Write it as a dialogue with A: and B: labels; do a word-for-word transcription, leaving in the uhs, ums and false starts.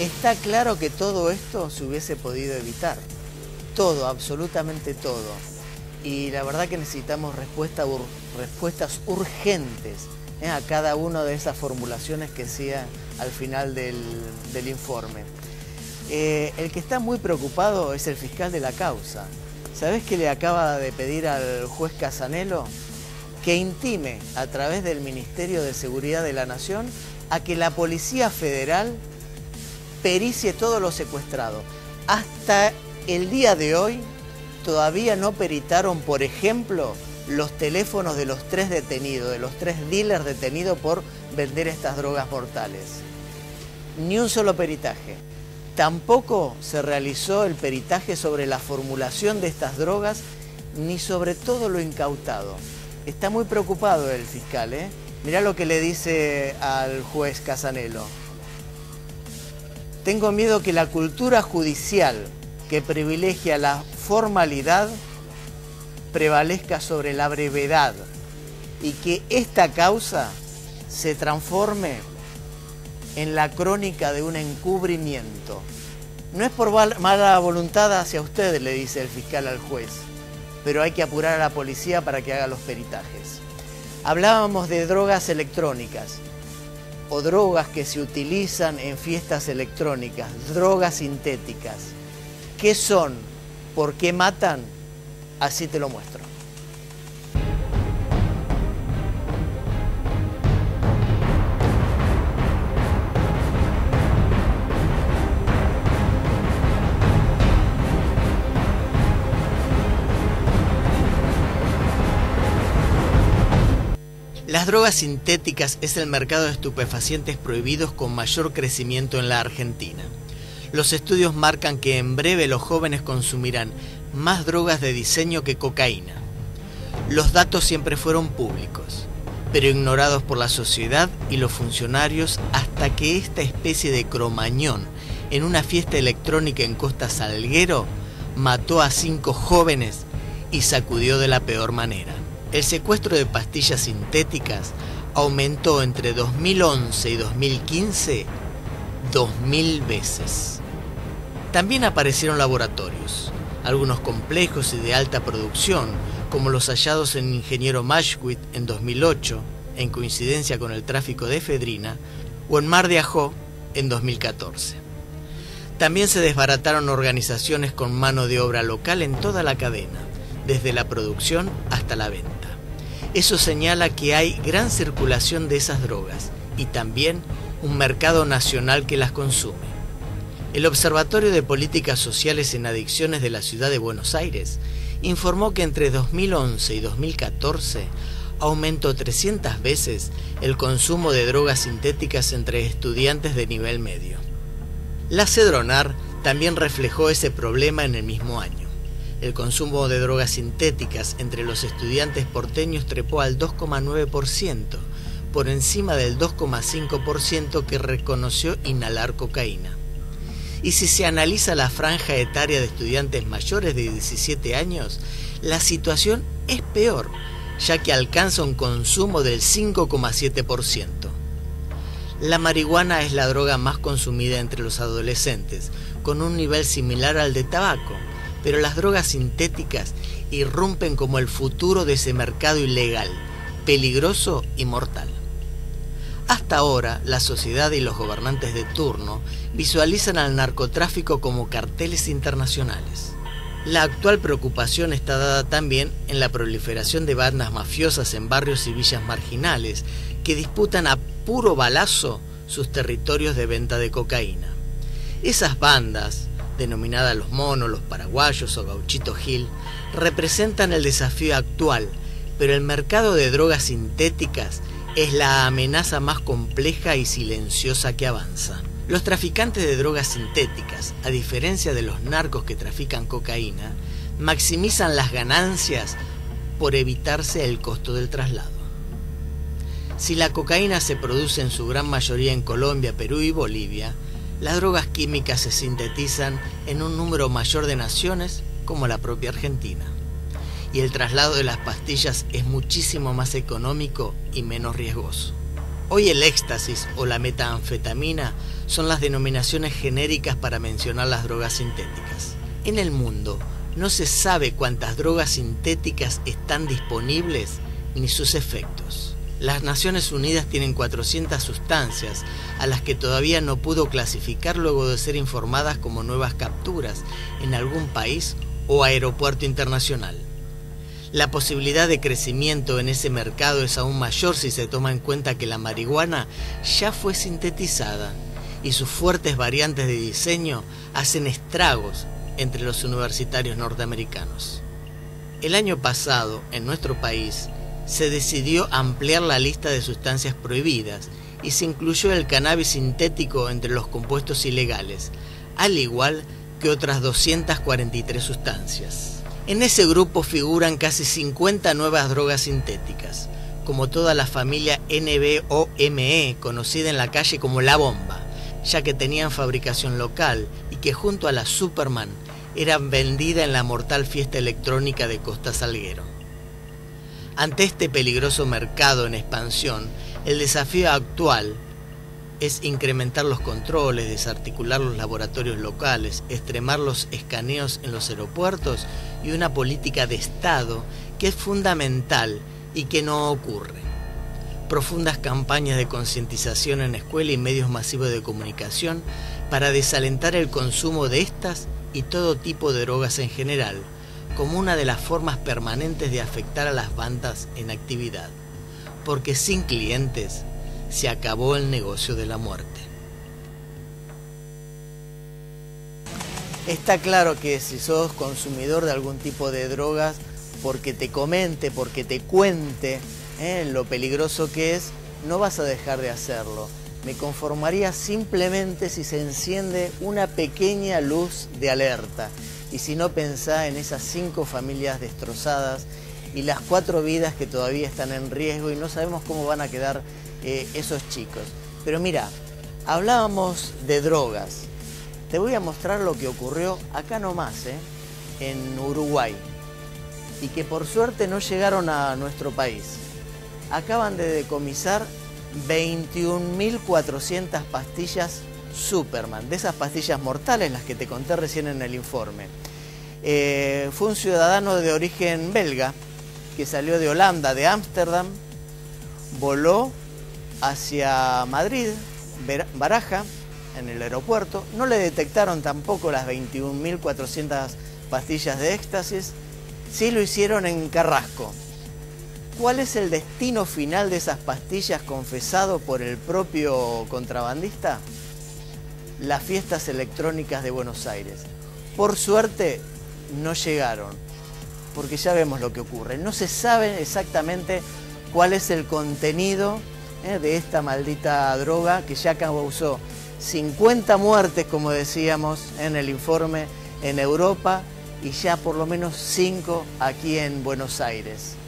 A: Está claro que todo esto se hubiese podido evitar. Todo, absolutamente todo. Y la verdad que necesitamos respuesta ur, respuestas urgentes ¿eh? a cada una de esas formulaciones que sea al final del, del informe. Eh, el que está muy preocupado es el fiscal de la causa. ¿Sabés qué le acaba de pedir al juez Casanelo? Que intime a través del Ministerio de Seguridad de la Nación a que la Policía Federal pericie todo lo secuestrado. Hasta el día de hoy todavía no peritaron, por ejemplo, los teléfonos de los tres detenidos, de los tres dealers detenidos por vender estas drogas mortales. Ni un solo peritaje. Tampoco se realizó el peritaje sobre la formulación de estas drogas, ni sobre todo lo incautado. Está muy preocupado el fiscal, ¿eh? Mirá lo que le dice al juez Casanelo. Tengo miedo que la cultura judicial que privilegia la formalidad prevalezca sobre la brevedad y que esta causa se transforme en la crónica de un encubrimiento. No es por mala voluntad hacia usted, le dice el fiscal al juez, pero hay que apurar a la policía para que haga los peritajes. Hablábamos de drogas electrónicas o drogas que se utilizan en fiestas electrónicas, drogas sintéticas. ¿Qué son? ¿Por qué matan? Así te lo muestro. Las drogas sintéticas es el mercado de estupefacientes prohibidos con mayor crecimiento en la Argentina. Los estudios marcan que en breve los jóvenes consumirán más drogas de diseño que cocaína. Los datos siempre fueron públicos, pero ignorados por la sociedad y los funcionarios hasta que esta especie de cromañón en una fiesta electrónica en Costa Salguero mató a cinco jóvenes y sacudió de la peor manera. El secuestro de pastillas sintéticas aumentó entre dos mil once y dos mil quince dos mil veces. También aparecieron laboratorios, algunos complejos y de alta producción, como los hallados en Ingeniero Mashwit en dos mil ocho, en coincidencia con el tráfico de efedrina, o en Mar de Ajó en dos mil catorce. También se desbarataron organizaciones con mano de obra local en toda la cadena, desde la producción hasta la venta. Eso señala que hay gran circulación de esas drogas y también un mercado nacional que las consume. El Observatorio de Políticas Sociales en Adicciones de la Ciudad de Buenos Aires informó que entre dos mil once y dos mil catorce aumentó trescientas veces el consumo de drogas sintéticas entre estudiantes de nivel medio. La Cedronar también reflejó ese problema en el mismo año. El consumo de drogas sintéticas entre los estudiantes porteños trepó al dos coma nueve por ciento, por encima del dos coma cinco por ciento que reconoció inhalar cocaína. Y si se analiza la franja etaria de estudiantes mayores de diecisiete años, la situación es peor, ya que alcanza un consumo del cinco coma siete por ciento. La marihuana es la droga más consumida entre los adolescentes, con un nivel similar al de tabaco, pero las drogas sintéticas irrumpen como el futuro de ese mercado ilegal, peligroso y mortal. Hasta ahora, la sociedad y los gobernantes de turno visualizan al narcotráfico como carteles internacionales. La actual preocupación está dada también en la proliferación de bandas mafiosas en barrios y villas marginales que disputan a puro balazo sus territorios de venta de cocaína. Esas bandas, denominadas los monos, los paraguayos o gauchito Gil, representan el desafío actual, pero el mercado de drogas sintéticas es la amenaza más compleja y silenciosa que avanza. Los traficantes de drogas sintéticas, a diferencia de los narcos que trafican cocaína, maximizan las ganancias por evitarse el costo del traslado. Si la cocaína se produce en su gran mayoría en Colombia, Perú y Bolivia, las drogas químicas se sintetizan en un número mayor de naciones, como la propia Argentina. Y el traslado de las pastillas es muchísimo más económico y menos riesgoso. Hoy el éxtasis o la metanfetamina son las denominaciones genéricas para mencionar las drogas sintéticas. En el mundo no se sabe cuántas drogas sintéticas están disponibles ni sus efectos. Las Naciones Unidas tienen cuatrocientas sustancias a las que todavía no pudo clasificar luego de ser informadas como nuevas capturas en algún país o aeropuerto internacional. La posibilidad de crecimiento en ese mercado es aún mayor si se toma en cuenta que la marihuana ya fue sintetizada y sus fuertes variantes de diseño hacen estragos entre los universitarios norteamericanos. El año pasado, en nuestro país, se decidió ampliar la lista de sustancias prohibidas y se incluyó el cannabis sintético entre los compuestos ilegales, al igual que otras doscientas cuarenta y tres sustancias. En ese grupo figuran casi cincuenta nuevas drogas sintéticas, como toda la familia N B O M E, conocida en la calle como La Bomba, ya que tenían fabricación local y que junto a la Superman eran vendidas en la mortal fiesta electrónica de Costa Salguero. Ante este peligroso mercado en expansión, el desafío actual es incrementar los controles, desarticular los laboratorios locales, extremar los escaneos en los aeropuertos y una política de Estado que es fundamental y que no ocurre. Profundas campañas de concientización en escuela y medios masivos de comunicación para desalentar el consumo de estas y todo tipo de drogas en general, como una de las formas permanentes de afectar a las bandas en actividad, porque sin clientes se acabó el negocio de la muerte. Está claro que si sos consumidor de algún tipo de drogas, porque te comente, porque te cuente eh, lo peligroso que es, no vas a dejar de hacerlo. Me conformaría simplemente si se enciende una pequeña luz de alerta. Y si no, pensá en esas cinco familias destrozadas y las cuatro vidas que todavía están en riesgo y no sabemos cómo van a quedar eh, esos chicos. Pero mira, hablábamos de drogas. Te voy a mostrar lo que ocurrió acá nomás, eh, en Uruguay. Y que por suerte no llegaron a nuestro país. Acaban de decomisar veintiún mil cuatrocientas pastillas Superman, de esas pastillas mortales, las que te conté recién en el informe. Eh, fue un ciudadano de origen belga que salió de Holanda, de Ámsterdam, voló hacia Madrid, Baraja, en el aeropuerto. No le detectaron tampoco las veintiún mil cuatrocientas pastillas de éxtasis, sí lo hicieron en Carrasco. ¿Cuál es el destino final de esas pastillas confesado por el propio contrabandista? Las fiestas electrónicas de Buenos Aires. Por suerte no llegaron, porque ya vemos lo que ocurre. No se sabe exactamente cuál es el contenido eh, de esta maldita droga que ya causó cincuenta muertes, como decíamos en el informe, en Europa y ya por lo menos cinco aquí en Buenos Aires.